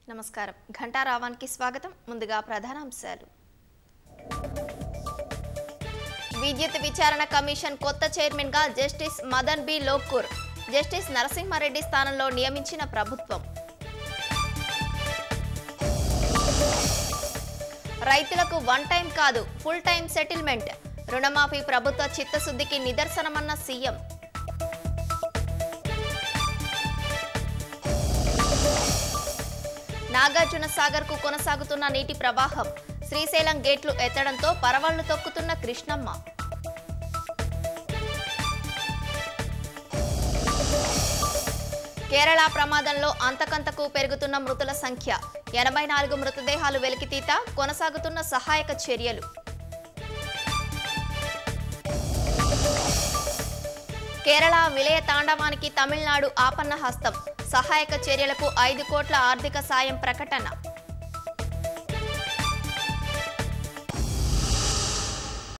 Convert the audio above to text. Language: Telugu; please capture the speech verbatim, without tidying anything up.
నమస్కారం ఘంటారావానికి స్వాగతం ముందుగా ప్రధానాంశాలు విద్యుత్ విచారణ కమిషన్ కొత్త చైర్మన్ గా justice Madan B Lokur justice Narasimha Reddy స్థానంలో నియమించిన ప్రభుత్వం రైతులకు వన్ టైం కాదు ఫుల్ టైం సెటిల్మెంట్ రుణమాఫీ ప్రభుత్వ చిత్తశుద్ధికి నిదర్శనమన్న సీఎం నాగార్జున సాగర్ కు కొనసాగుతున్న నీటి ప్రవాహం శ్రీశైలం గేట్లు ఎత్తడంతో పరవళ్లు తొక్కుతున్న కృష్ణమ్మ కేరళ ప్రమాదంలో అంతకంతకు పెరుగుతున్న మృతుల సంఖ్య ఎనభై నాలుగు మృతదేహాలు వెలికితీత కొనసాగుతున్న సహాయక చర్యలు కేరళ విలయ తాండవానికి తమిళనాడు ఆపన్న హస్తం సహాయక చర్యలకు ఐదు కోట్ల ఆర్థిక సాయం ప్రకటన